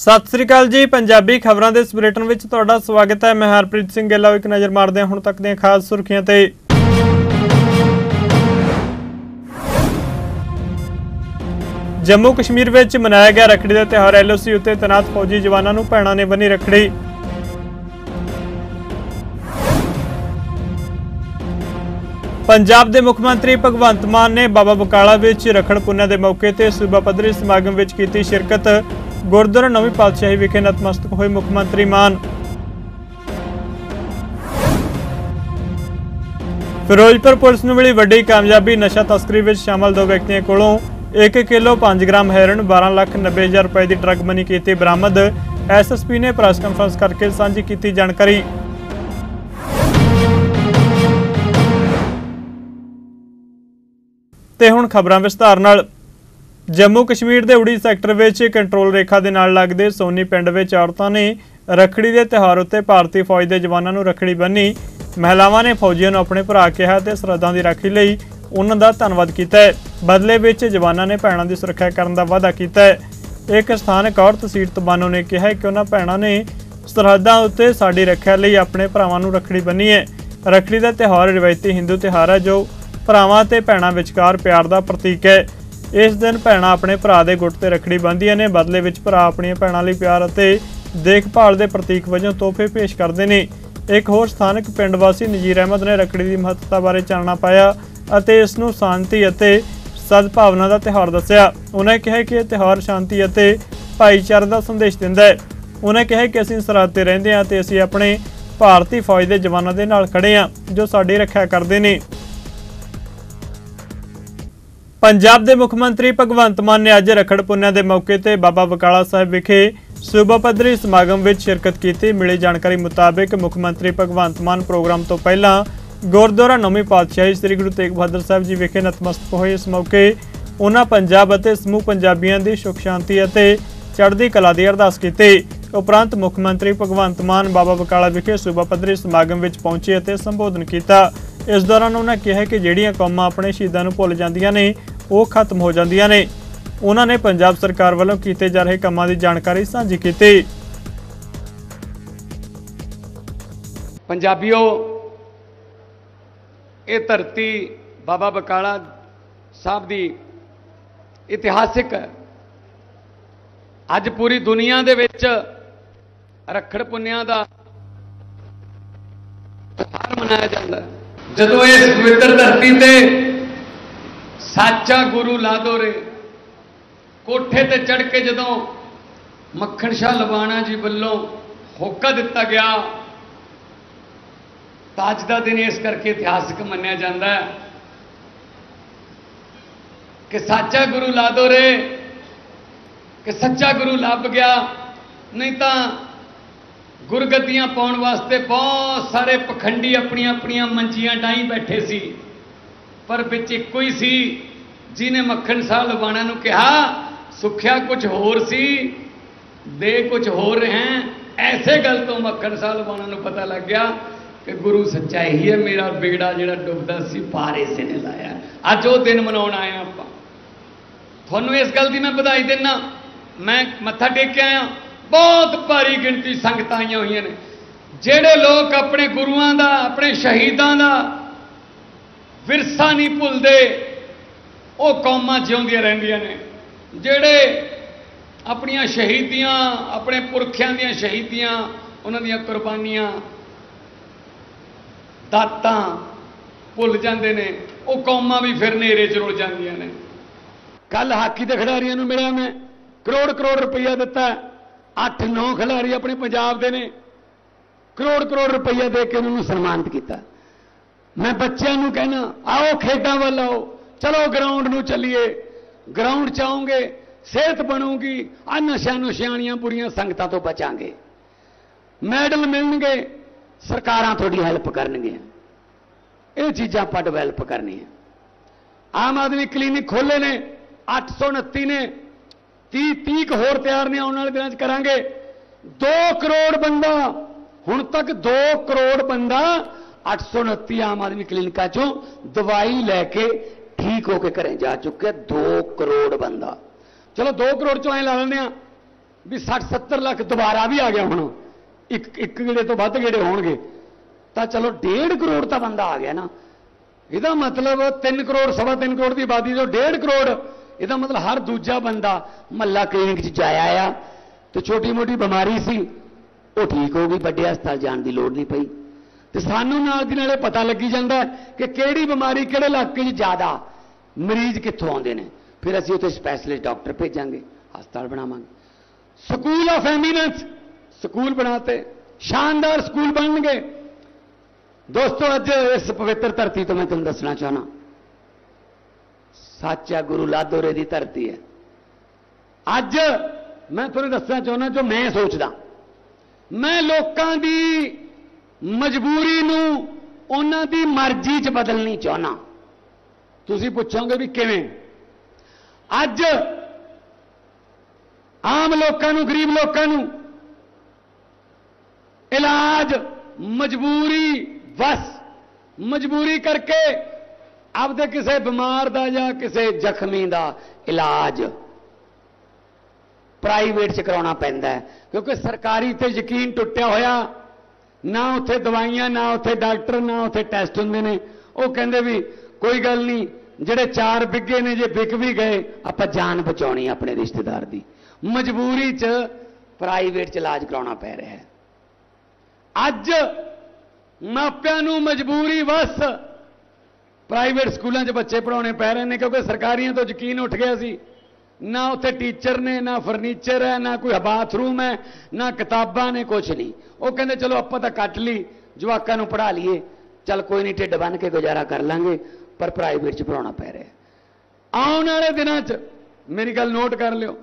सत श्री अकाल जी। पंजाबी खबरों के इस बुलेटिन में तुहाडा स्वागत है। मैं हरप्रीत सिंह गिल्ला। एक नज़र मारते हैं हुण तक दी खास सुर्खियां ते। जम्मू कश्मीर में मनाया गया रखड़ी का त्यौहार। LOC उत्ते तैनात फौजी जवानों नूं भैणां ने बन्नी रखड़ी। पंजाब के मुख्यमंत्री भगवंत मान ने बाबा बकाला विच रखड़ पुन्ने के मौके ते सूबा पद्धरी समागम विच कीती शिरकत। गुरुद्वारा नवीं पातशाही विखे नतमस्तक होए मुख्यमंत्री मान। फिरोजपुर पुलिस नूं मिली वड्डी कामयाबी। नशा तस्करी विच शामिल 2 व्यक्तियों कोलों 1 किलो 5 ग्राम हैरोइन 12,90,000 रुपए की ड्रग मनी की बरामद। SSP ने प्रेस कांफ्रेंस करके सांझी की जानकारी। ते हुण खबरां विस्तार नाल। जम्मू कश्मीर के उड़ी सैक्टर में कंट्रोल रेखा के नाल लगदे सोनी पिंड विच औरतां ने रखड़ी के त्यौहार उत्ते भारतीय फौज के जवानों नूं रखड़ी बन्नी। महिलावां ने फौजियों नूं अपने भरा कहा ते सरहदां दी राखी लई उन्हां दा धन्नवाद कीता। बदले विच जवानां ने भैणां दी सुरक्षा करन दा वादा कीता। एक स्थानक औरत सीट तबानो ने कहा कि उन्हां भैणां ने सरहदां उत्ते साडी रक्षा लई अपने भरावां नूं रखड़ी बन्नी है। रखड़ी का त्यौहार रिवायती हिंदू त्यौहार है जो भरावां ते भैणां विचकार प्यार का प्रतीक है। इस दिन भैणां अपने भरा के गुट ते रखड़ी बन्नदियां ने। बदले विच भरा अपणियां भैणां लई प्यार अते देखभाल के प्रतीक वजों तोहफे पेश करते हैं। एक होर स्थानक पिंड वासी नजीर अहमद ने रखड़ी की महत्ता बारे चानना पाया अते इस नूं शांति अते सद्भावना का त्यौहार दस्सिया। उन्हें कहा कि यह त्यौहार शांति अते भाईचारे का संदेश दिंदा है। उन्हें कहा कि असीं सरहद ते रहिंदे हां ते असीं अपने भारतीय फौज के जवानों के नाल खड़े हां जो साडी रक्षा करते हैं। पंजाब के मुख्यमंत्री भगवंत मान ने अज रखड़ पुन्ने के मौके ते बाबा बकाला साहिब विखे सूबा पद्धरी समागम में शिरकत की। मिली जानकारी मुताबिक मुख्यमंत्री भगवंत मान प्रोग्राम तो पहला गुरुद्वारा नवीं पातशाही श्री गुरु तेग बहादुर साहिब जी विखे नतमस्तक होए। इस मौके उन्होंने पंजाब अते समूह पंजाबियों की सुख शांति अते चढ़दी कला की अरदास की। उपरंत मुख्यमंत्री भगवंत मान बाबा बकाला विखे सूबा पद्धरी समागम में पहुंचे अते संबोधन किया। इस दौरान उन्होंने कहा कि जिहड़ियां कौमां अपने शहीदां नूं भुल जांदियां ने वो खत्म हो जांदियां ने। उन्होंने पंजाब सरकार वालों कीते जा रहे कामां की जानकारी साझी की। पंजाबियों, ये धरती बाबा बकाला साहब की इतिहासिक है। अज पूरी दुनिया दे विच रखड़ पुन्निया दा त्योहार मनाया जाता है। जदों इस पवित्र धरती ते साचा गुरु लादो रे कोठे ते चढ़ के जदों मक्खन शाह लवाणा जी वालों होका दिता गया तो अज का दिन इस करके इतिहासिक मन्निया जाता है कि साचा गुरु लादो रे, कि सच्चा गुरु लभ गया। नहीं तो गुरगद्दियां पाउण वास्ते बहुत सारे पखंडी अपनी अपनी मंजियां डाई बैठे सी, पर बिच इको ही सी जिन्हें मक्खन शाह लवाणा नूं कहा सुख्या कुछ होर सी दे कुछ होर रहे हैं। ऐसे गल तो मक्खन शाह लवाणा नूं पता लग गया कि गुरु सच्चा ही है। मेरा बेड़ा जिहड़ा डुबदा सी पार इसे ने लाया। अज वो दिन मनाउण आए आपां। तुहानूं इस गल दी मैं बधाई देना। मैं मत्था टेक के आया, बहुत भारी गिणती संगतां आईयां होईयां ने। जिहड़े लोग अपने गुरुआं दा अपने शहीदां दा विरसा नहीं भुलते वो कौमां जिउंदियां रहिंदियां ने। जिहड़े अपनियां शहीदियां अपने पुरखियां दियां शहीदियां उन्हां दियां कुर्बानियां दातां भुल जांदे ने वो कौमां भी फिर नेरे च रुल जांदियां ने। कल हाकी के खिडारियों नूं मिलिया, मैं करोड़ करोड़ रुपया दिता। 8-9 खिलाड़ी अपने पंजाब दे ने करोड़ करोड़ रुपया दे के उन्होंने सन्मानित किया। मैं बच्चों को कहना आओ खेडों वाल आओ, चलो ग्राउंड नूं चलीए। ग्राउंड च आओगे सेहत बनूगी, आ नशा नुशियाणियां बुरियां संगतां तो बचांगे, मैडल मिलणगे, सरकारां थोड़ी हैल्प करनगियां। ये चीज़ां आपां डिवेलप करनियां। आम आदमी क्लीनिक खोले ने 829 ने 30 होर तैयार ने आने वाले दिनों करांगे। 2 करोड़ बंदा हुण तक 2 करोड़ बंदा 829 आम आदमी क्लीनिका चों दवाई लैके ठीक होकर घरें जा चुके। 2 करोड़ बंदा, चलो 2 करोड़ चो ऐ ला लें भी 60-70 लाख दोबारा भी आ गया हुण, एक गेड़े तो वध गेड़े होणगे, तो चलो 1.5 करोड़ तो बंदा आ गया ना। ਇਹਦਾ मतलब 3 करोड़ 3.25 करोड़ की आबादी जो 1.5 करोड़, ਇਹਦਾ मतलब हर दूजा बंदा महल्ला क्लिनिक च जाया आ तो छोटी मोटी बीमारी सी वो ठीक हो गई, बड़े हस्पताल जाने की लोड़ नहीं पई। तो सानू नाल दी नाले पता लगी जाता है कि किहड़ी बीमारी किहड़े इलाके ज़्यादा मरीज कित्थों आउंदे ने, फिर असीं उत्थे स्पैशलिस्ट डॉक्टर भेजांगे, हस्पताल बनावांगे। स्कूल ऑफ एमिनेंस स्कूल बनाते, शानदार स्कूल बनणगे। दोस्तों अज इस पवित्र धरती तो मैं तुम दसना चाहना, सच है गुरु लादोरे की धरती है। अज मैं तुहानूं दसना चाहना जो मैं सोचदा, मैं लोकां दी मजबूरी नूं उन्हां दी मर्जी च बदलनी चाहना। तुसीं पुछोगे भी किवें? अज आम लोकां नूं, गरीब लोकां नूं इलाज मजबूरी बस मजबूरी करके आपदे किसी बीमार दा या किसी जख्मी दा इलाज प्राइवेट च कराउणा पैंदा है, क्योंकि सरकारी ते यकीन टुटिया होया, ना उत्थे दवाइयां, ना उत्थे डॉक्टर, ना उत्थे टेस्ट हुंदे ने। वो कहंदे भी कोई गल नहीं, जिहड़े 4 बिगे ने जे बिक भी गए आपां जान बचाउणी अपने रिश्तेदार दी, मजबूरी च प्राइवेट च इलाज कराउणा पै रहा है। अज मापियां नूं मजबूरी बस प्राइवेट स्कूलों च बच्चे पढ़ाने पै रहे हैं, क्योंकि सरकारियों तो यकीन उठ गया सी, ना उत्थे टीचर ने, ना फर्नीचर है, ना कोई बाथरूम है, ना किताबां ने, कुछ नहीं। वो कहते चलो आपां तां कट ली, जवाकां नूं पढ़ा लीए, चल कोई नहीं ढिड बन के गुजारा कर लांगे, पर प्राइवेट च पढ़ाना पै रहा है। आउण वाले दिनां च मेरी गल नोट कर लियो,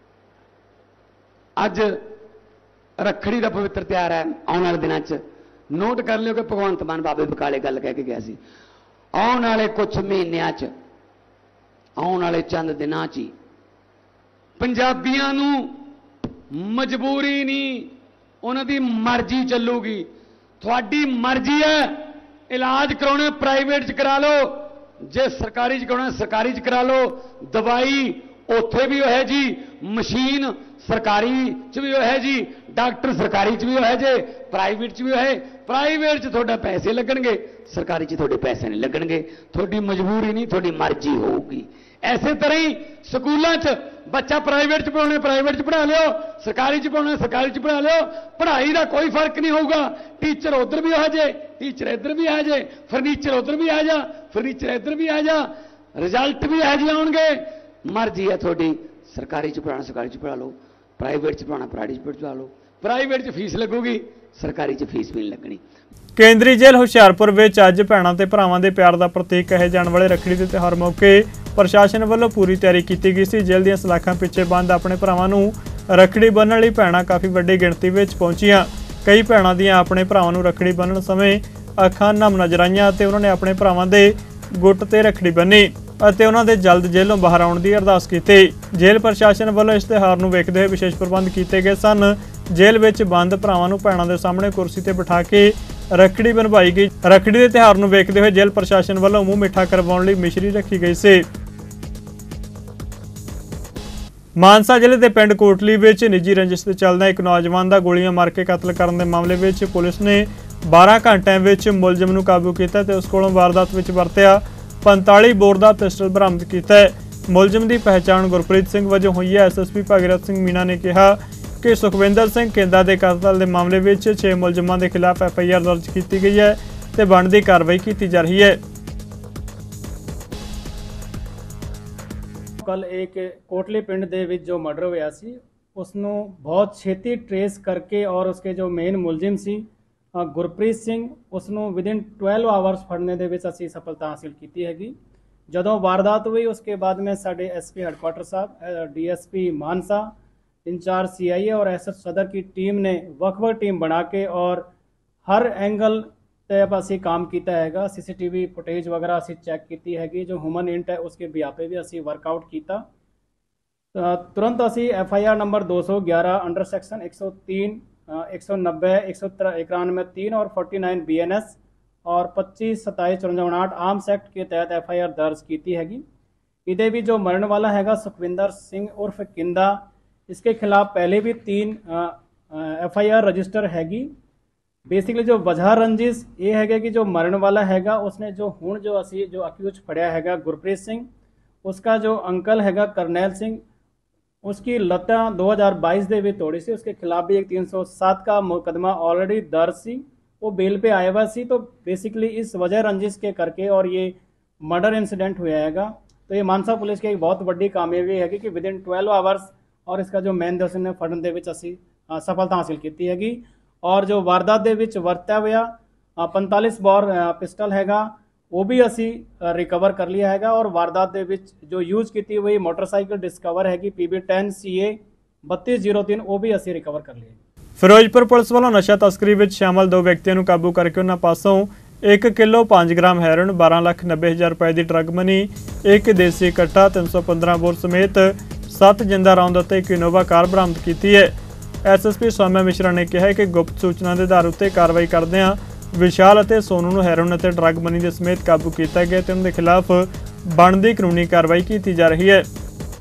अज रखड़ी का पवित्र त्यार है, आने वाले दिनों च नोट कर लियो कि भगवंत मान बाबे बकाले गल कह के गया सी, आने वाले कुछ महीनों च, आने वाले चंद दिनों च पंजाबियां नूं मजबूरी नहीं, उन्हां दी मर्जी चलूगी। थोड़ी मर्जी है, इलाज कराने प्राइवेट च करा लो, जे सरकारी च कराना सरकारी च करा लो, दवाई उत्थे भी है जी, मशीन सरकारी च भी है जी, डॉक्टर सरकारी च भी है जे, प्राइवेट च भी है। प्राइवेट च थोड़ा पैसे लगणगे, सरकारी च थोड़े पैसे नहीं लगणगे। थोड़ी मजबूरी नहीं, थोड़ी मर्जी होगी। ऐसे तरह ही स्कूलों च बच्चा प्राइवेट च पढ़ाने प्राइवेट च पढ़ा लियो, सरकारी च पढ़ाना सरकारी च पढ़ा लियो, पढ़ाई का कोई फर्क नहीं होगा। टीचर उधर भी आ जाए, टीचर इधर भी आ जाए, फर्नीचर उधर भी आ जा, फर्नीचर इधर भी आ जा, रिजल्ट भी है जी आउणगे। मर्जी है थोड़ी, सरकारी च पढ़ाना सरकारी च पढ़ा लो, प्राइवेट च पढ़ाना प्राइवेट च पढ़ा लो। प्राइवेट च फीस लगूगी, सरकारी च फीस भी नहीं लगनी। ਕੇਂਦਰੀ ਜੇਲ੍ਹ ਹੁਸ਼ਿਆਰਪੁਰ ਵਿੱਚ ਅੱਜ ਭੈਣਾਂ ਤੇ ਭਰਾਵਾਂ ਦੇ ਪਿਆਰ ਦਾ ਪ੍ਰਤੀਕ ਕਹੇ ਜਾਣ ਵਾਲੇ ਰੱਖੜੀ ਦੇ ਤਿਉਹਾਰ ਮੌਕੇ ਪ੍ਰਸ਼ਾਸਨ ਵੱਲੋਂ ਪੂਰੀ ਤਿਆਰੀ ਕੀਤੀ ਗਈ ਸੀ। ਜੇਲ੍ਹ ਦੀਆਂ ਸਲਾਖਾਂ ਪਿੱਛੇ ਬੰਦ ਆਪਣੇ ਭਰਾਵਾਂ ਨੂੰ ਰੱਖੜੀ ਬੰਨ੍ਹਣ ਲਈ ਭੈਣਾਂ ਕਾਫੀ ਵੱਡੀ ਗਿਣਤੀ ਵਿੱਚ ਪਹੁੰਚੀਆਂ। ਕਈ ਭੈਣਾਂ ਦੀਆਂ ਆਪਣੇ ਭਰਾਵਾਂ ਨੂੰ ਰੱਖੜੀ ਬੰਨ੍ਹਣ ਸਮੇਂ ਅੱਖਾਂ ਨਮ ਨਜ਼ਰ ਆਈਆਂ ਅਤੇ ਉਹਨਾਂ ਨੇ ਆਪਣੇ ਭਰਾਵਾਂ ਦੇ ਗੁੱਟ ਤੇ ਰੱਖੜੀ ਬੰਨ੍ਹੀ ਅਤੇ ਉਹਨਾਂ ਦੇ ਜਲਦ ਜੇਲ੍ਹੋਂ ਬਾਹਰ ਆਉਣ ਦੀ ਅਰਦਾਸ ਕੀਤੀ। ਜੇਲ੍ਹ ਪ੍ਰਸ਼ਾਸਨ ਵੱਲੋਂ ਇਸ ਤਿਉਹਾਰ ਨੂੰ ਵੇਖਦੇ ਹੋਏ ਵਿਸ਼ੇਸ਼ ਪ੍ਰਬੰਧ ਕੀਤੇ ਗਏ ਸਨ। ਜੇਲ੍ਹ ਵਿੱਚ ਬੰਦ ਭਰਾਵਾਂ ਨੂੰ ਭੈਣਾਂ ਦੇ ਸਾਹਮਣੇ ਕੁਰਸੀ ਤੇ ਬਿਠਾ ਕੇ ਰੱਖੜੀ ਬਣਵਾਈ ਗਈ। ਰੱਖੜੀ ਦੇ ਤਿਉਹਾਰ ਨੂੰ ਵੇਖਦੇ ਹੋਏ ਜੇਲ੍ਹ ਪ੍ਰਸ਼ਾਸਨ ਵੱਲੋਂ ਮੂੰਹ ਮਿੱਠਾ ਕਰਵਾਉਣ ਲਈ ਮਿਸ਼ਰੀ ਰੱਖੀ ਗਈ ਸੀ। ਮਾਨਸਾ ਜ਼ਿਲ੍ਹੇ ਦੇ ਪਿੰਡ ਕੋਟਲੀ ਵਿੱਚ ਨਿੱਜੀ ਰੰਜਿਸ਼ ਦੇ ਚੱਲਦਿਆਂ ਇੱਕ ਨੌਜਵਾਨ ਦਾ ਗੋਲੀਆਂ ਮਾਰ ਕੇ ਕਤਲ ਕਰਨ ਦੇ ਮਾਮਲੇ ਵਿੱਚ ਪੁਲਿਸ ਨੇ 12 ਘੰਟਿਆਂ ਵਿੱਚ ਮੁਲਜ਼ਮ ਨੂੰ ਕਾਬੂ ਕੀਤਾ ਤੇ ਉਸ ਕੋਲੋਂ ਵਾਰਦਾਤ ਵਿੱਚ ਵਰਤਿਆ 45 ਬੋਰ ਦਾ ਪਿਸਟਲ ਬਰਾਮਦ ਕੀਤਾ ਹੈ। ਮੁਲਜ਼ਮ ਦੀ ਪਹਿਚਾਣ ਗੁਰਪ੍ਰੀਤ ਸਿੰਘ ਵਜੋਂ ਹੋਈ ਹੈ। ਐਸਐਸਪੀ ਭਗੀਰਥ ਸਿੰਘ ਮੀਨਾ ਨੇ ਕਿਹਾ ਕਿ ਸੁਖਵਿੰਦਰ ਸਿੰਘ ਕੇਂਦਾ ਦੇ ਕਤਲ ਦੇ ਮਾਮਲੇ ਵਿੱਚ 6 ਮੁਲਜ਼ਮਾਂ ਦੇ ਖਿਲਾਫ FIR ਦਰਜ ਕੀਤੀ ਗਈ ਹੈ ਤੇ ਬਣਦੀ ਕਾਰਵਾਈ ਕੀਤੀ ਜਾ ਰਹੀ ਹੈ। ਕੱਲ ਇੱਕ ਕੋਟਲੇ ਪਿੰਡ ਦੇ ਵਿੱਚ ਜੋ ਮਰਡਰ ਹੋਇਆ ਸੀ ਉਸ ਨੂੰ ਬਹੁਤ ਛੇਤੀ ਟ੍ਰੇਸ ਕਰਕੇ ਔਰ ਉਸਕੇ ਜੋ ਮੇਨ ਮੁਲਜ਼ਮ ਸੀ ਗੁਰਪ੍ਰੀਤ ਸਿੰਘ ਉਸ ਨੂੰ ਵਿਦਿਨ 12 ਆਵਰਸ ਫੜਨੇ ਦੇ ਵਿੱਚ ਅਸੀਂ ਸਫਲਤਾ ਹਾਸਿਲ ਕੀਤੀ ਹੈਗੀ। ਜਦੋਂ ਵਾਰਦਾਤ ਹੋਈ ਉਸਕੇ ਬਾਅਦ में ਸਾਡੇ SP हेडक्वार्टर साहब DSP मानसा इंचार्ज CIA और SS सदर की टीम ने ਵੱਖ-ਵੱਖ टीम बना के और हर एंगल ਤੇ ਅਸੀਂ काम किया हैगा। CCTV फुटेज वगैरह ਅਸੀਂ चेक की हैगी। जो ह्यूमन इंट है उसके बिहापे भी ਅਸੀਂ वर्कआउट किया। तुरंत ਅਸੀਂ FIR नंबर 211 अंडर सैक्शन 103 190 191 3 और 49 BNS और 25 27 54 आर्म्स एक्ट के तहत FIR दर्ज की हैगी। ਇਹਦੇ ਵੀ जो मरण वाला हैगा सुखविंदर सिंह उर्फ किंदा इसके खिलाफ पहले भी 3 FIR रजिस्टर हैगी। बेसिकली जो वजह रंजिश ये है कि जो मरण वाला हैगा उसने जो हुण जो असी जो अक्यूज फड़िया हैगा गुरप्रीत सिंह, उसका जो अंकल हैगा करनैल सिंह, उसकी लत्तां 2022 ਦੇ ਵਿੱਚ ਤੋੜੀ ਸੀ। उसके खिलाफ भी एक 307 का मुकदमा ऑलरेडी दर्ज सी, वो बेल पे आया हुआ सी। तो बेसिकली इस वजह रंजिश के करके और ये मर्डर इंसिडेंट हुआ हैगा। तो ये मानसा पुलिस की एक बहुत बड़ी कामयाबी है कि विदिन 12 आवर्स और इसका जो मेन दोषी ने फड़न ਦੇ ਵਿੱਚ ਅਸੀਂ सफलता हासिल की हैगी। और जो वारदात ਦੇ ਵਿੱਚ ਵਰਤਿਆ ਹੋਇਆ 45 ਬੋਰ पिस्टल हैगा वो भी असी रिकवर कर लिया हैगा। और वारदात ਦੇ ਵਿੱਚ जो यूज की हुई मोटरसाइकिल डिस्कवर हैगी PB10 CA 3203 वो भी असी रिकवर कर लिया। ਫਿਰੋਜ਼ਪੁਰ ਪੁਲਿਸ ਵੱਲੋਂ ਨਸ਼ਾ ਤਸਕਰੀ ਵਿੱਚ ਸ਼ਾਮਲ 2 ਵਿਅਕਤੀਆਂ ਨੂੰ ਕਾਬੂ ਕਰਕੇ ਉਹਨਾਂ ਪਾਸੋਂ 1 ਕਿਲੋ 5 ਗ੍ਰਾਮ ਹੈਰੋਇਨ, 12,90,000 ਰੁਪਏ ਦੀ ਡਰੱਗ ਮਨੀ, 1 ਦੇਸੀ ਕੱਟਾ, 315 ਬੋਰ ਸਮੇਤ 7 ਜਿੰਦਾ ਰੌਂਦ ਅਤੇ ਇੱਕ ਇਨੋਵਾ ਕਾਰ ਬਰਾਮਦ ਕੀਤੀ ਹੈ। SSP ਸੌਮਿਆ ਮਿਸ਼ਰਾ ਨੇ ਕਿਹਾ ਕਿ ਗੁਪਤ ਸੂਚਨਾ ਦੇ ਆਧਾਰ ਉੱਤੇ ਕਾਰਵਾਈ ਕਰਦਿਆਂ ਵਿਸ਼ਾਲ ਅਤੇ ਸੋਨੂ ਨੂੰ ਹੈਰੋਇਨ ਅਤੇ ਡਰੱਗ ਮਨੀ ਦੇ ਸਮੇਤ ਕਾਬੂ ਕੀਤਾ ਗਿਆ ਤੇ ਉਹਨਾਂ ਦੇ ਖਿਲਾਫ ਬਣਦੀ ਕਾਨੂੰਨੀ ਕਾਰਵਾਈ ਕੀਤੀ ਜਾ ਰਹੀ ਹੈ।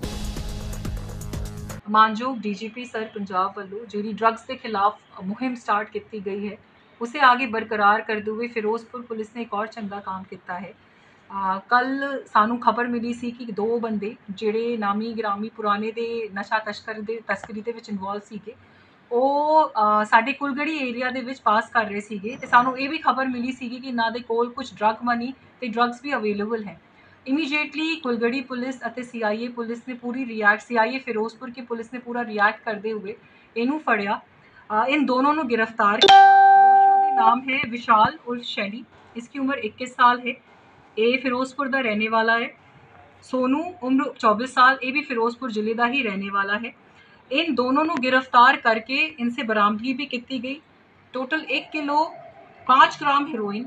मानयोग DGP सर पंजाब वालों जी ड्रग्स के खिलाफ मुहिम स्टार्ट की गई है, उसे आगे बरकरार करते हुए फिरोजपुर पुलिस ने एक और चंगा काम किया है। कल सानू खबर मिली सी कि 2 बंदे जिहड़े नामी ग्रामी पुराने दे नशा तस्करी दे विच इनवॉल्व सीगे, ਉਹ ਸਾਡੇ ਕੁਲਗੜੀ ਏਰੀਆ ਦੇ ਵਿੱਚ ਪਾਸ ਕਰ ਰਹੇ ਸੀਗੇ ਤੇ ਸਾਨੂੰ ਇਹ ਵੀ ਖਬਰ ਮਿਲੀ ਸੀਗੀ ਕਿ ਇਹਨਾਂ ਦੇ ਕੋਲ ਕੁਝ ਡਰੱਗ ਮਨੀ ਤੇ ਡਰੱਗਸ ਵੀ ਅਵੇਲੇਬਲ ਹੈ। इमीडिएटली कुलगड़ी पुलिस ਅਤੇ CIA पुलिस ने पूरी CIA फिरोजपुर की पुलिस ने पूरा रिएक्ट करते हुए इनू फड़िया। इन दोनों को गिरफ्तार किया। दोषियों के नाम है विशाल उर्फ शैली, इसकी उम्र 21 साल है, ये फिरोजपुर का रहने वाला है। सोनू उम्र 24 साल, ये भी फिरोजपुर जिले का ही रहने वाला है। इन दोनों को गिरफ्तार करके इनसे बरामदगी भी की गई। टोटल 1 किलो 5 ग्राम हेरोइन,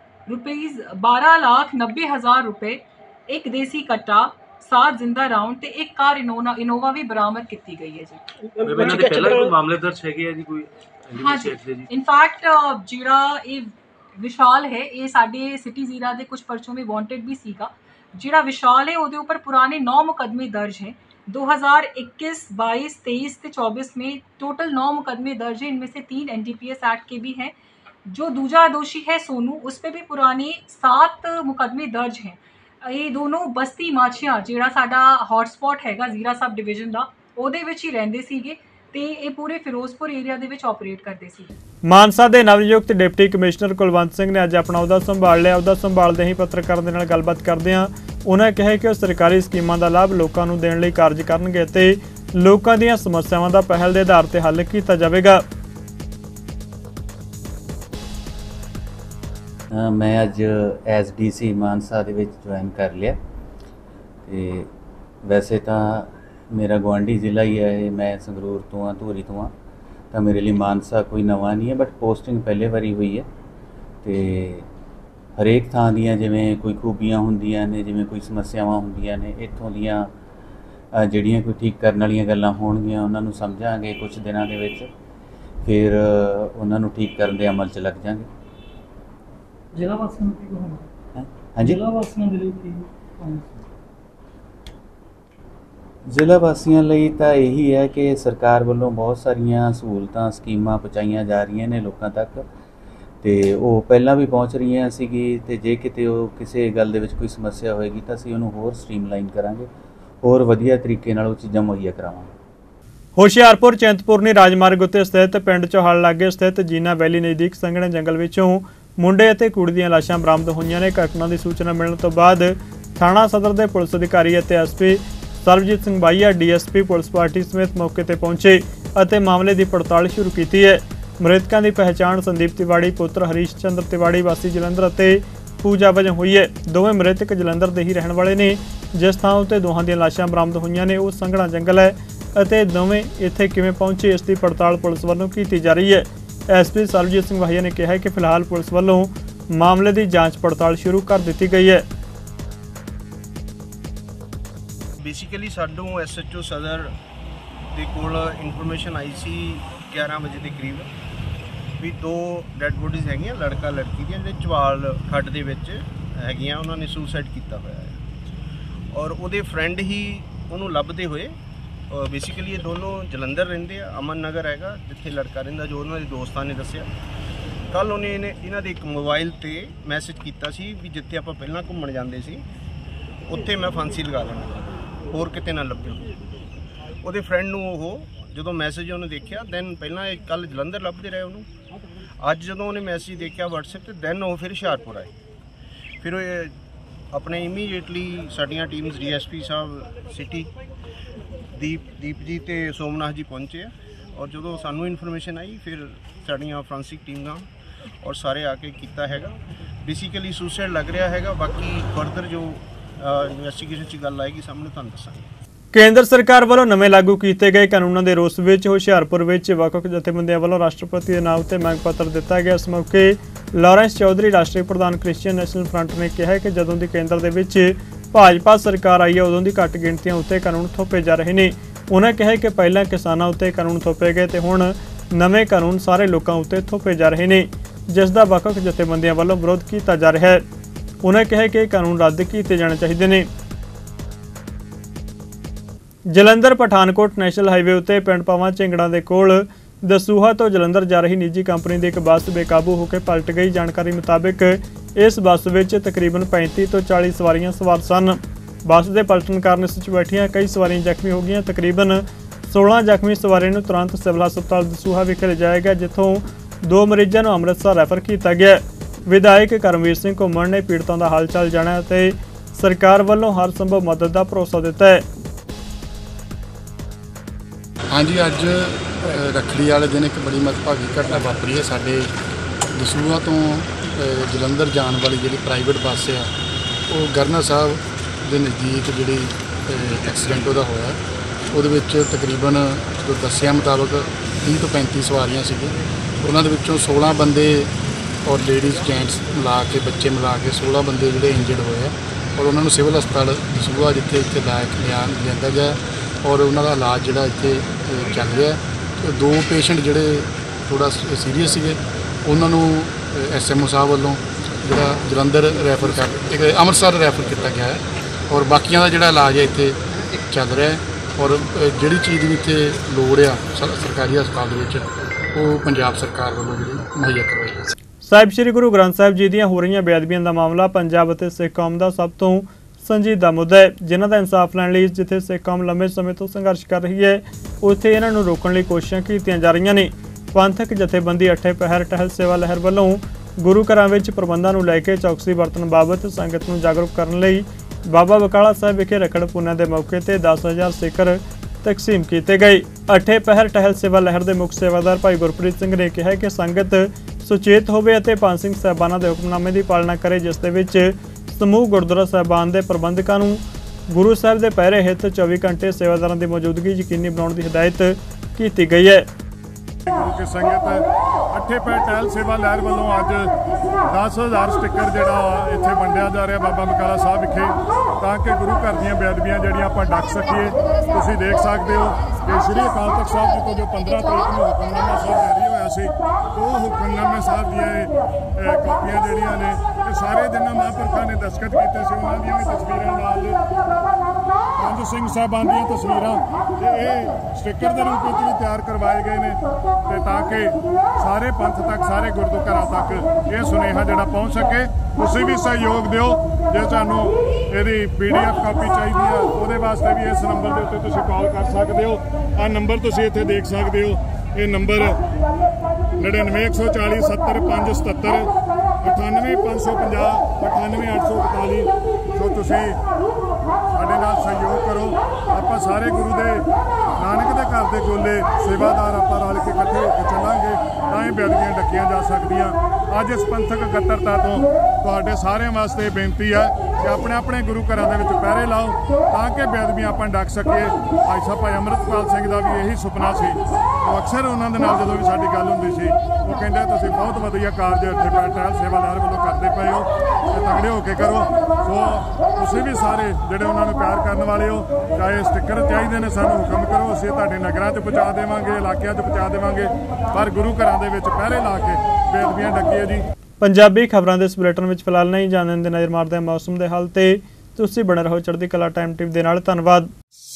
₹12,90,000 रुपये, एक देसी कट्टा, 7 जिंदा राउंड ते एक कार इनोवा भी बरामद की गई है जी। कोई मामले दर्ज है जी कोई? हाँ जी, इनफैक्ट जिहड़ा ये विशाल है ये साडे सिटी जीरा दे कुछ परचों में वांटेड भी सीगा। जिहड़ा विशाल है उसके ऊपर पुराने 9 मुकदमे दर्ज हैं। 2021, 22, 23 ते 24 में टोटल 9 मुकदमे दर्ज हैं। इनमें से 3 NDPS एक्ट के भी हैं। जो दूसरा दोषी है सोनू, उस पर भी पुराने 7 मुकदमे दर्ज हैं। ये दोनों बस्ती माछिया जिहड़ा साडा हॉटस्पॉट हैगा जीरा सब डिवीजन का, ਉਹਦੇ ਵਿੱਚ ਹੀ ਰਹਿੰਦੇ ਸੀਗੇ ਤੇ ਇਹ ਪੂਰੇ ਫਿਰੋਜ਼ਪੁਰ ਏਰੀਆ ਦੇ ਵਿੱਚ ਆਪਰੇਟ ਕਰਦੇ ਸੀ। ਮਾਨਸਾ ਦੇ ਨਵਨਿਯੁਕਤ ਡਿਪਟੀ ਕਮਿਸ਼ਨਰ ਕੁਲਵੰਤ ਸਿੰਘ ਨੇ ਅੱਜ ਆਪਣਾ ਅਹੁਦਾ ਸੰਭਾਲ ਲਿਆ। ਅਹੁਦਾ ਸੰਭਾਲਦੇ ਹੀ ਪੱਤਰਕਾਰਾਂ ਦੇ ਨਾਲ ਗੱਲਬਾਤ ਕਰਦਿਆਂ ਉਹਨਾਂ ਕਿਹਾ ਕਿ ਉਹ ਸਰਕਾਰੀ ਸਕੀਮਾਂ ਦਾ ਲਾਭ ਲੋਕਾਂ ਨੂੰ ਦੇਣ ਲਈ ਕਾਰਜ ਕਰਨਗੇ ਤੇ ਲੋਕਾਂ ਦੀਆਂ ਸਮੱਸਿਆਵਾਂ ਦਾ ਪਹਿਲ ਦੇ ਆਧਾਰ ਤੇ ਹੱਲ ਕੀਤਾ ਜਾਵੇਗਾ। मैं अज एज DC मानसा दे विच ज्वाइन कर लिया। ते वैसे तो मेरा गुआढ़ी ज़िला ही है, मैं संगरूर तो हाँ, धूरी तो हाँ, तो मेरे लिए मानसा कोई नवा नहीं है, बट पोस्टिंग पहले बारी हुई है। तो हरेक थां दियां जिवें कोई खूबियां होंदियां ने, जिवें कोई समस्यावां होंदियां ने, इत्थों दियां जिहड़ियां कोई ठीक करन वालियां गल्लां होणगीआं उन्हां नूं समझांगे कुछ दिनां दे विच, फिर उन्हां नूं ठीक करन दे अमल च लग जांगे। जिला वासियों की होना? हाँ जी, जिला वासियों के लिए की ਜ਼ਿਲ੍ਹਾ ਵਾਸੀਆਂ ਲਈ ਤਾਂ ਇਹੀ ਹੈ ਕਿ ਸਰਕਾਰ ਵੱਲੋਂ ਬਹੁਤ ਸਾਰੀਆਂ ਸਹੂਲਤਾਂ ਸਕੀਮਾਂ ਪਹੁੰਚਾਈਆਂ ਜਾ ਰਹੀਆਂ ਨੇ ਲੋਕਾਂ ਤੱਕ ਤੇ ਉਹ ਪਹਿਲਾਂ ਵੀ ਪਹੁੰਚ ਰਹੀਆਂ ਸੀਗੀ ਤੇ ਜੇ ਕਿਤੇ ਉਹ ਕਿਸੇ ਗੱਲ ਦੇ ਵਿੱਚ ਕੋਈ ਸਮੱਸਿਆ ਹੋਏਗੀ ਤਾਂ ਅਸੀਂ ਉਹਨੂੰ ਹੋਰ ਸਟ੍ਰੀਮਲਾਈਨ ਕਰਾਂਗੇ, ਹੋਰ ਵਧੀਆ ਤਰੀਕੇ ਨਾਲ ਉਹ ਚੀਜ਼ਾਂ ਮੁਹੱਈਆ ਕਰਾਵਾਂਗੇ। ਹੁਸ਼ਿਆਰਪੁਰ ਚਿੰਤਪੁਰਨੀ ਰਾਜਮਾਰਗ ਉੱਤੇ ਸਥਿਤ ਪਿੰਡ ਚੋਹਲ ਲਾਗੇ ਸਥਿਤ ਜੀਨਾ ਵੈਲੀ ਨਜ਼ਦੀਕ ਸੰਘਣੇ ਜੰਗਲ ਵਿੱਚੋਂ ਮੁੰਡੇ ਅਤੇ ਕੁੜੀ ਦੀਆਂ ਲਾਸ਼ਾਂ ਬਰਾਮਦ ਹੋਈਆਂ ਨੇ। ਘਟਨਾ ਦੀ ਸੂਚਨਾ ਮਿਲਣ ਤੋਂ ਬਾਅਦ ਥਾਣਾ ਸਦਰ ਦੇ ਪੁਲਿਸ ਅਧਿਕਾਰੀ ਅਤੇ SP ਸਰਬਜੀਤ ਸਿੰਘ ਬਾਈਆ DSP ਪੁਲਿਸ ਪਾਰਟੀ ਸਮੇਤ ਮੌਕੇ ਤੇ ਪਹੁੰਚੇ ਅਤੇ ਮਾਮਲੇ ਦੀ ਪੜਤਾਲ ਸ਼ੁਰੂ ਕੀਤੀ ਹੈ। ਮ੍ਰਿਤਕਾਂ ਦੀ ਪਹਿਚਾਣ ਸੰਦੀਪ ਤਿਵਾੜੀ ਪੁੱਤਰ ਹਰੀਸ਼ ਚੰਦਰ ਤਿਵਾੜੀ ਵਾਸੀ ਜਲੰਧਰ ਅਤੇ ਪੂਜਾ ਵਜੋਂ ਹੋਈ ਹੈ। ਦੋਵੇਂ ਮ੍ਰਿਤਕ ਜਲੰਧਰ ਦੇ ਹੀ ਰਹਿਣ ਵਾਲੇ ਨੇ। ਜਿਸ ਥਾਂ ਉੱਤੇ ਦੋਹਾਂ ਦੀਆਂ ਲਾਸ਼ਾਂ ਬਰਾਮਦ ਹੋਈਆਂ ਨੇ ਉਹ ਸੰਘਣਾ ਜੰਗਲ ਹੈ ਅਤੇ ਦੋਵੇਂ ਇੱਥੇ ਕਿਵੇਂ ਪਹੁੰਚੇ ਇਸ ਦੀ ਪੜਤਾਲ ਪੁਲਿਸ ਵੱਲੋਂ ਕੀਤੀ ਜਾ ਰਹੀ ਹੈ। SP ਸਰਬਜੀਤ ਸਿੰਘ ਬਾਈਆ ਨੇ ਕਿਹਾ ਕਿ ਫਿਲਹਾਲ ਪੁਲਿਸ ਵੱਲੋਂ ਮਾਮਲੇ ਦੀ ਜਾਂਚ ਪੜਤਾਲ ਸ਼ੁਰੂ ਕਰ ਦਿੱਤੀ ਗਈ ਹੈ। बेसिकली साडों SHO सदर ਦੇ ਕੋਲ ਇਨਫੋਰਮੇਸ਼ਨ ਆਈ ਸੀ 11 ਵਜੇ ਦੇ ਕਰੀਬ ਵੀ 2 ਡੈਡ ਬੋਡੀਜ਼ ਹੈਗੀਆਂ ਲੜਕਾ ਲੜਕੀ ਦੀਆਂ ਜਿਹੜੇ ਚਵਾਲ ਖੱਡ ਦੇ ਵਿੱਚ ਹੈਗੀਆਂ, ਉਹਨਾਂ ਨੇ ਸੁਸਾਈਡ ਕੀਤਾ ਹੋਇਆ ਹੈ ਔਰ ਉਹਦੇ ਫਰੈਂਡ ਹੀ ਉਹਨੂੰ ਲੱਭਦੇ ਹੋਏ ਬੇਸਿਕਲੀ ਇਹ ਦੋਨੋਂ ਜਲੰਧਰ ਰਹਿੰਦੇ ਆ। ਅਮਨ ਨਗਰ ਹੈਗਾ ਜਿੱਥੇ ਲੜਕਾ ਰਹਿੰਦਾ, ਜੋ ਉਹਨਾਂ ਦੇ ਦੋਸਤਾਂ ਨੇ ਦੱਸਿਆ। ਕੱਲ੍ਹ ਉਹਨੇ ਇਹਨਾਂ ਦੇ ਇੱਕ ਮੋਬਾਈਲ 'ਤੇ ਮੈਸੇਜ ਕੀਤਾ ਸੀ ਵੀ ਜਿੱਥੇ ਆਪਾਂ ਪਹਿਲਾਂ ਘੁੰਮਣ ਜਾਂਦੇ ਸੀ ਉੱਥੇ ਮੈਂ ਫਾਂਸੀ ਲਗਾ ਲੈਣਾ, ਹੋਰ ਕਿਤੇ ਨਾ ਲੱਭਿਓ। ਉਹਦੇ ਫਰੈਂਡ ਨੂੰ ਉਹ ਜਦੋਂ ਮੈਸੇਜ ਉਹਨੇ ਦੇਖਿਆ ਦੈਨ ਪਹਿਲਾਂ ਇਹ ਕੱਲ੍ਹ ਜਲੰਧਰ ਲੱਭਦੇ ਰਹੇ ਉਹਨੂੰ। ਅੱਜ ਜਦੋਂ ਉਹਨੇ ਮੈਸੇਜ ਦੇਖਿਆ WhatsApp 'ਤੇ ਦੈਨ ਉਹ ਫਿਰ ਹੁਸ਼ਿਆਰਪੁਰ ਆਏ। ਫਿਰ ਉਹ ਆਪਣੇ ਇਮੀਡੀਏਟਲੀ ਸਾਡੀਆਂ ਟੀਮਸ DSP ਸਾਹਿਬ ਸਿਟੀ ਦੀਪ ਜੀ ਤੇ ਸੋਮਨਾਥ ਜੀ ਪਹੁੰਚੇ ਆ, ਔਰ ਜਦੋਂ ਸਾਨੂੰ ਇਨਫੋਰਮੇਸ਼ਨ ਆਈ ਫਿਰ ਸਾਡੀਆਂ ਫੋਰੈਂਸਿਕ ਟੀਮਾਂ ਔਰ ਸਾਰੇ ਆ ਕੇ ਕੀਤਾ ਹੈਗਾ। ਬੇਸਿਕਲੀ ਸੁਸਾਈਡ ਲੱਗ ਰਿਹਾ ਹੈਗਾ। ਬਾਕੀ ਫਰਦਰ ਜੋ ਇਨਵੈਸਟੀਗੇਸ਼ਨ 'ਚ ਗੱਲ ਆਏਗੀ ਸਾਹਮਣੇ ਤੁਹਾਨੂੰ ਦੱਸਾਂਗੇ। ਕੇਂਦਰ ਸਰਕਾਰ ਵੱਲੋਂ ਨਵੇਂ ਲਾਗੂ ਕੀਤੇ ਗਏ ਕਾਨੂੰਨਾਂ ਦੇ ਰੋਸ ਵਿੱਚ ਹੁਸ਼ਿਆਰਪੁਰ ਵਿੱਚ ਵੱਖ-ਵੱਖ ਜਥੇਬੰਦੀਆਂ ਵੱਲੋਂ ਰਾਸ਼ਟਰਪਤੀ ਦੇ ਨਾਮ ਉੱਤੇ ਮੰਗ ਪੱਤਰ ਦਿੱਤਾ ਗਿਆ। ਇਸ ਮੌਕੇ ਲਾਰੈਂਸ ਚੌਧਰੀ ਰਾਸ਼ਟਰੀ ਪ੍ਰਧਾਨ ਕ੍ਰਿਸਚੀਅਨ ਨੈਸ਼ਨਲ ਫਰੰਟ ਨੇ ਕਿਹਾ ਕਿ ਜਦੋਂ ਦੀ ਕੇਂਦਰ ਦੇ ਵਿੱਚ ਭਾਜਪਾ ਸਰਕਾਰ ਆਈ ਹੈ ਉਦੋਂ ਦੀ ਘੱਟ ਗਿਣਤੀਆਂ ਉੱਤੇ ਕਾਨੂੰਨ ਥੋਪੇ ਜਾ ਰਹੇ ਨੇ। ਉਹਨਾਂ ਕਿਹਾ ਕਿ ਪਹਿਲਾਂ ਕਿਸਾਨਾਂ ਉੱਤੇ ਕਾਨੂੰਨ ਥੋਪੇ ਗਏ ਤੇ ਹੁਣ ਨਵੇਂ ਕਾਨੂੰਨ ਸਾਰੇ ਲੋਕਾਂ ਉੱਤੇ ਥੋਪੇ ਜਾ ਰਹੇ ਨੇ, ਜਿਸ ਦਾ ਵੱਖ-ਵੱਖ ਜਥੇਬੰਦੀਆਂ ਵੱਲੋਂ ਵਿਰੋਧ ਕੀਤਾ ਜਾ ਰਿਹਾ ਹੈ। ਉਹਨਾਂ ਕਿਹਾ ਕਿ ਕਾਨੂੰਨ ਰੱਦ ਕੀਤੇ ਜਾਣੇ ਚਾਹੀਦੇ ਨੇ। ਜਲੰਧਰ ਪਠਾਨਕੋਟ ਨੈਸ਼ਨਲ ਹਾਈਵੇ ਉੱਤੇ ਪਿੰਡ ਪਾਵਾਂ ਝਿੰਗੜਾਂ ਦੇ ਕੋਲ ਦਸੂਹਾ ਤੋਂ ਜਲੰਧਰ ਜਾ ਰਹੀ ਨਿੱਜੀ ਕੰਪਨੀ ਦੀ ਇੱਕ ਬੱਸ ਬੇਕਾਬੂ ਹੋ ਕੇ ਪਲਟ ਗਈ। ਜਾਣਕਾਰੀ ਮੁਤਾਬਕ ਇਸ ਬੱਸ ਵਿੱਚ ਤਕਰੀਬਨ 35 ਤੋਂ 40 ਸਵਾਰੀਆਂ ਸਵਾਰ ਸਨ। ਬੱਸ ਦੇ ਪਲਟਣ ਕਾਰਨ ਇਸ ਵਿੱਚ ਬੈਠੀਆਂ ਕਈ ਸਵਾਰੀਆਂ ਜ਼ਖਮੀ ਹੋ ਗਈਆਂ। ਤਕਰੀਬਨ 16 ਜ਼ਖਮੀ ਸਵਾਰੀਆਂ ਨੂੰ ਤੁਰੰਤ ਸਿਵਲ ਹਸਪਤਾਲ ਦਸੂਹਾ ਵਿਖੇ ਲਿਜਾਇਆ ਗਿਆ, ਜਿੱਥੋਂ 2 ਮਰੀਜ਼ਾਂ ਨੂੰ ਅੰਮ੍ਰਿਤਸਰ ਰੈਫਰ ਕੀਤਾ ਗਿਆ। ਵਿਧਾਇਕ ਕਰਮਵੀਰ ਸਿੰਘ ਘੁੰਮਣ ਨੇ ਪੀੜਤਾਂ ਦਾ ਹਾਲ ਚਾਲ ਜਾਣਿਆ ਅਤੇ ਸਰਕਾਰ ਵੱਲੋਂ ਹਰ ਸੰਭਵ ਮਦਦ ਦਾ ਭਰੋਸਾ ਦਿੱਤਾ ਹੈ। ਹਾਂਜੀ, ਅੱਜ ਰੱਖੜੀ ਵਾਲੇ ਦਿਨ ਇੱਕ ਬੜੀ ਮੰਦਭਾਗੀ ਘਟਨਾ ਵਾਪਰੀ ਹੈ। ਸਾਡੇ ਦਸੂਹਾ ਤੋਂ ਜਲੰਧਰ ਜਾਣ ਵਾਲੀ ਜਿਹੜੀ ਪ੍ਰਾਈਵੇਟ ਬੱਸ ਆ, ਉਹ ਗਰਨਾ ਸਾਹਿਬ ਦੇ ਨਜ਼ਦੀਕ ਜਿਹੜੀ ਐਕਸੀਡੈਂਟ ਉਹਦਾ ਹੋਇਆ। ਉਹਦੇ ਵਿੱਚ ਤਕਰੀਬਨ ਜੋ ਦੱਸਿਆ ਮੁਤਾਬਕ 30 ਤੋਂ 35 ਸਵਾਰੀਆਂ ਸੀਗੀਆਂ। ਉਹਨਾਂ ਦੇ ਵਿੱਚੋਂ 16 ਬੰਦੇ ਔਰ ਲੇਡੀਜ਼ ਜੈਂਟਸ ਮਿਲਾ ਕੇ, ਬੱਚੇ ਮਿਲਾ ਕੇ 16 ਬੰਦੇ ਜਿਹੜੇ ਇੰਜਰਡ ਹੋਏ ਆ, ਔਰ ਉਹਨਾਂ ਨੂੰ ਸਿਵਲ ਹਸਪਤਾਲ ਦਸੂਹਾ ਜਿੱਥੇ ਇੱਥੇ ਲਿਆਂਦਾ ਗਿਆ ਔਰ ਉਹਨਾਂ ਦਾ ਇਲਾਜ ਜਿਹੜਾ ਇੱਥੇ ਚੱਲ ਰਿਹਾ। 2 ਪੇਸ਼ੈਂਟ ਜਿਹੜੇ ਥੋੜ੍ਹਾ ਸੀਰੀਅਸ ਸੀਗੇ, ਉਹਨਾਂ ਨੂੰ SMO ਸਾਹਿਬ ਵੱਲੋਂ ਜਿਹੜਾ ਜਲੰਧਰ ਰੈਫਰ ਅੰਮ੍ਰਿਤਸਰ ਰੈਫਰ ਕੀਤਾ ਗਿਆ ਹੈ, ਔਰ ਬਾਕੀਆਂ ਦਾ ਜਿਹੜਾ ਇਲਾਜ ਹੈ ਇੱਥੇ ਚੱਲ ਰਿਹਾ ਹੈ। ਔਰ ਜਿਹੜੀ ਚੀਜ਼ ਦੀ ਇੱਥੇ ਲੋੜ ਆ ਸਰਕਾਰੀ ਹਸਪਤਾਲ ਦੇ ਵਿੱਚ, ਉਹ ਪੰਜਾਬ ਸਰਕਾਰ ਵੱਲੋਂ ਜਿਹੜੀ ਮੁਹੱਈਆ ਕਰਵਾਈ ਹੈ। ਸਾਹਿਬ ਸ੍ਰੀ ਗੁਰੂ ਗ੍ਰੰਥ ਸਾਹਿਬ ਜੀ ਦੀਆਂ ਹੋ ਰਹੀਆਂ ਬੇਅਦਬੀਆਂ ਦਾ ਮਾਮਲਾ ਪੰਜਾਬ ਅਤੇ ਸਿੱਖ ਕੌਮ ਦਾ ਸਭ ਤੋਂ ਸੰਜੀਦਾ ਮੁੱਦਾ ਹੈ, ਜਿਨ੍ਹਾਂ ਦਾ ਇਨਸਾਫ ਲੈਣ ਲਈ ਜਿੱਥੇ ਸਿੱਖ ਕੌਮ ਲੰਮੇ ਸਮੇਂ ਤੋਂ ਸੰਘਰਸ਼ ਕਰ ਰਹੀ ਹੈ, ਉੱਥੇ ਇਹਨਾਂ ਨੂੰ ਰੋਕਣ ਲਈ ਕੋਸ਼ਿਸ਼ਾਂ ਕੀਤੀਆਂ ਜਾ ਰਹੀਆਂ ਨੇ। ਪੰਥਕ ਜਥੇਬੰਦੀ ਅੱਠੇ ਪਹਿਰ ਟਹਿਲ ਸੇਵਾ ਲਹਿਰ ਵੱਲੋਂ ਗੁਰੂ ਘਰਾਂ ਵਿੱਚ ਪ੍ਰਬੰਧਾਂ ਨੂੰ ਲੈ ਕੇ ਚੌਕਸੀ ਵਰਤਣ ਬਾਬਤ ਸੰਗਤ ਨੂੰ ਜਾਗਰੂਕ ਕਰਨ ਲਈ ਬਾਬਾ ਬਕਾਲਾ ਸਾਹਿਬ ਵਿਖੇ ਰੱਖੜ ਪੁੰਨਿਆ ਦੇ ਮੌਕੇ ਤੇ 10,000 ਸਿੱਕਰ ਤਕਸੀਮ ਕੀਤੇ ਗਏ। ਅੱਠੇ ਪਹਿਰ ਟਹਿਲ ਸੇਵਾ ਲਹਿਰ ਦੇ ਮੁੱਖ ਸੇਵਾਦਾਰ ਭਾਈ ਗੁਰਪ੍ਰੀਤ ਸਿੰਘ ਨੇ ਕਿਹਾ ਕਿ ਸੰਗਤ ਸੁਚੇਤ ਹੋਵੇ ਅਤੇ ਪੰਜ ਸਿੰਘ ਸਾਹਿਬਾਨਾਂ ਦੇ ਹੁਕਮਨਾਮੇ ਦੀ ਪਾਲਣਾ ਕਰੇ, ਜਿਸ ਦੇ ਵਿੱਚ ਸਮੂਹ ਗੁਰਦੁਆਰਾ ਸਾਹਿਬਾਨ ਦੇ ਪ੍ਰਬੰਧਕਾਂ ਨੂੰ ਗੁਰੂ ਸਾਹਿਬ ਦੇ ਪਹਿਰੇ ਹਿੱਤ 24 ਘੰਟੇ ਸੇਵਾਦਾਰਾਂ ਦੀ ਮੌਜੂਦਗੀ ਯਕੀਨੀ ਬਣਾਉਣ ਦੀ ਹਦਾਇਤ ਕੀਤੀ ਗਈ ਹੈ। ਗੁਰੂ ਕੀ ਸੰਗਤ ਅੱਠੇ ਪਹਿਰ ਟਹਿਲ ਸੇਵਾ ਲਹਿਰ ਵੱਲੋਂ ਅੱਜ 10,000 ਸਟਿੱਕਰ ਜਿਹੜਾ ਇੱਥੇ ਵੰਡਿਆ ਜਾ ਰਿਹਾ ਬਾਬਾ ਬਕਾਲਾ ਸਾਹਿਬ ਵਿਖੇ, ਤਾਂ ਕਿ ਗੁਰੂ ਘਰ ਦੀਆਂ ਬੇਅਦਬੀਆਂ ਜਿਹੜੀਆਂ ਆਪਾਂ ਡੱਕ ਸਕੀਏ। ਤੁਸੀਂ ਦੇਖ ਸਕਦੇ ਹੋ ਕਿ ਸ੍ਰੀ ਅਕਾਲ ਤਖਤ ਸਾਹਿਬ ਜੀ ਤੋਂ ਜੋ 15 ਤਰੀਕ ਨੂੰ ਹੁਕਮਨਾਮਾ ਸਾਹਿਬ ਜਾਰੀ ਹੋਇਆ ਸੀ, ਉਹ ਹੁਕਮਨਾਮੇ ਸਾਹਿਬ ਦੀਆਂ ਕਾਪੀਆਂ ਜਿਹੜੀਆਂ ਨੇ ਇਹ ਸਾਰੇ ਜਿਨ੍ਹਾਂ ਮਹਾਂਪੁਰਖਾਂ ਨੇ ਦਸਤਖਤ ਕੀਤੇ ਸੀ, ਉਹਨਾਂ ਦੀਆਂ ਵੀ ਤਸਵੀਰਾਂ ਨਾਲ ਪੰਜ ਸਿੰਘ ਸਾਹਿਬਾਨ ਦੀਆਂ ਤਸਵੀਰਾਂ ਤੇ ਇਹ ਸਟਿੱਕਰ ਦੇ ਰੂਪ ਵਿੱਚ ਵੀ ਤਿਆਰ ਕਰਵਾਏ ਗਏ ਨੇ, ਤੇ ਤਾਂ ਕਿ ਸਾਰੇ ਪੰਥ ਤੱਕ, ਸਾਰੇ ਗੁਰਦੁਆਰਾਂ ਤੱਕ ਇਹ ਸੁਨੇਹਾ ਜਿਹੜਾ ਪਹੁੰਚ ਸਕੇ। ਤੁਸੀਂ ਵੀ ਸਹਿਯੋਗ ਦਿਓ। ਜੇ ਤੁਹਾਨੂੰ ਇਹਦੀ PDF ਕਾਪੀ ਚਾਹੀਦੀ ਆ, ਉਹਦੇ ਵਾਸਤੇ ਵੀ ਇਸ ਨੰਬਰ ਦੇ ਉੱਤੇ ਤੁਸੀਂ ਕਾਲ ਕਰ ਸਕਦੇ ਹੋ। ਆਹ ਨੰਬਰ ਤੁਸੀਂ ਇੱਥੇ ਦੇਖ ਸਕਦੇ ਹੋ, ਇਹ ਨੰਬਰ 99 140 70 577 98 550 98 841। ਸੋ ਤੁਸੀਂ ਸਾਡੇ ਨਾਲ ਸਹਿਯੋਗ ਕਰੋ। ਆਪਾਂ ਸਾਰੇ ਗੁਰੂ ਦੇ ਨਾਨਕ ਦੇ ਘਰ ਦੇ ਗੋਲੇ ਸੇਵਾਦਾਰ ਆਪਾਂ ਰਲ ਕੇ ਇਕੱਠੇ ਹੋ ਕੇ ਚੱਲਾਂਗੇ, ਤਾਂ ਹੀ ਬੇਅਦਬੀਆਂ ਡੱਕੀਆਂ ਜਾ ਸਕਦੀਆਂ। ਅੱਜ ਇਸ ਪੰਥਕ ਇਕੱਤਰਤਾ ਤੋਂ ਤੁਹਾਡੇ ਸਾਰਿਆਂ ਵਾਸਤੇ ਬੇਨਤੀ ਹੈ ਕਿ ਆਪਣੇ ਆਪਣੇ ਗੁਰੂ ਘਰਾਂ ਦੇ ਵਿੱਚ ਪਹਿਰੇ ਲਾਓ, ਤਾਂ ਕਿ ਬੇਅਦਬੀਆਂ ਆਪਾਂ ਡੱਕ ਸਕੀਏ। ਭਾਈ ਸਾਹਿਬ ਭਾਈ ਅੰਮ੍ਰਿਤਪਾਲ ਸਿੰਘ ਦਾ ਵੀ ਇਹੀ ਸੁਪਨਾ ਸੀ। ਉਹ ਅਕਸਰ ਉਹਨਾਂ ਦੇ ਨਾਲ ਜਦੋਂ ਵੀ ਸਾਡੀ ਗੱਲ ਹੁੰਦੀ ਸੀ, ਉਹ ਕਹਿੰਦੇ ਤੁਸੀਂ ਬਹੁਤ ਵਧੀਆ ਕਾਰਜ ਇੱਥੇ ਪਹਿਰ ਟਹਿਲ ਸੇਵਾ ਲਹਿਰ ਵੱਲੋਂ ਕਰਦੇ ਪਏ ਹੋ, ਤੇ ਤਗੜੇ ਹੋ ਕੇ ਕਰੋ। ਸੋ ਤੁਸੀਂ ਵੀ ਸਾਰੇ ਜਿਹੜੇ ਉਹਨਾਂ ਨੂੰ ਪਿਆਰ ਕਰਨ ਵਾਲੇ ਹੋ, ਚਾਹੇ ਸਟਿੱਕਰ ਚਾਹੀਦੇ ਨੇ ਸਾਨੂੰ ਹੁਕਮ ਕਰੋ, ਅਸੀਂ ਤੁਹਾਡੇ ਨਗਰਾਂ 'ਚ ਪਹੁੰਚਾ ਦੇਵਾਂਗੇ, ਇਲਾਕਿਆਂ 'ਚ ਪਹੁੰਚਾ ਦੇਵਾਂਗੇ, ਪਰ ਗੁਰੂ ਘਰਾਂ ਦੇ ਵਿੱਚ ਪਹਿਰੇ ਲਾ ਕੇ ਬੇਅਦਬੀਆਂ ਡੱਕੀਏ ਜੀ। ਪੰਜਾਬੀ ਖਬਰਾਂ ਦੇ ਇਸ ਬੁਲੇਟਿਨ ਵਿੱਚ ਫਿਲਹਾਲ ਨਹੀਂ ਜਾਣਨ ਦੇ ਨਜ਼ਰ ਮਾਰਦੇ ਮੌਸਮ ਦੇ ਹਾਲ ਤੇ ਤੁਸੀਂ ਬਣੇ ਰਹੋ ਚੜ੍ਹਦੀ ਕਲਾ ਟਾਈਮ ਟਿਪ ਦੇ ਨਾਲ। ਧੰਨਵਾਦ।